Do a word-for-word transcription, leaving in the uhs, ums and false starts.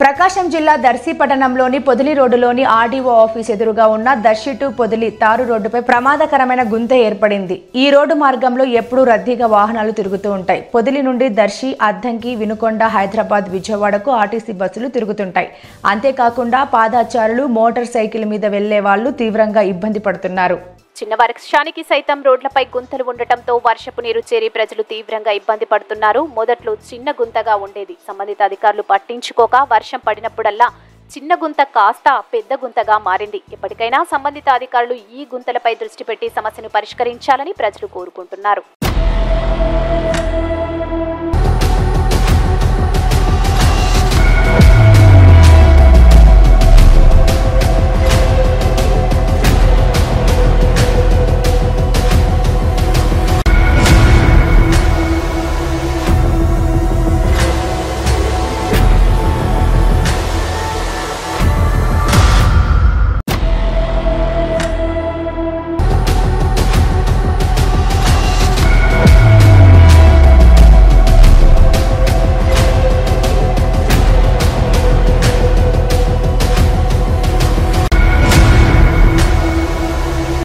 ప్రకాశం జిల్లా దర్శి పట్టణంలోని పొదిలి రోడ్డులోని ఆర్డీఓ ఆఫీస్ ఎదురుగా ఉన్న దర్శి టు పొదిలి తారు రోడ్డుపై ప్రమాదకరమైన గుంతె ఏర్పడింది. ఈ రోడ్డు మార్గంలో ఎప్పుడూ రద్దీగా వాహనాలు తిరుగుతూ ఉంటాయి. పొదిలి నుండి దర్శి, అద్దంకి, వినుకొండ, హైదరాబాద్, విజయవాడకు ఆర్టీసీ బస్సులు తిరుగుతుంటాయి. అంతేకాకుండా పాదచారులు, మోటార్ సైకిల్ మీద వెళ్లే వాళ్లు తీవ్రంగా ఇబ్బంది పడుతున్నారు. చిన్న వర్షానికి సైతం రోడ్లపై గుంతలు ఉండటంతో వర్షపు నీరు చేరి ప్రజలు తీవ్రంగా ఇబ్బంది పడుతున్నారు. మొదట్లో చిన్న గుంతగా ఉండేది. సంబంధిత అధికారులు పట్టించుకోక వర్షం పడినప్పుడల్లా చిన్న గుంత కాస్త పెద్ద గుంతగా మారింది. ఎప్పటికైనా సంబంధిత అధికారులు ఈ గుంతలపై దృష్టి పెట్టి సమస్యను పరిష్కరించాలని ప్రజలు కోరుకుంటున్నారు.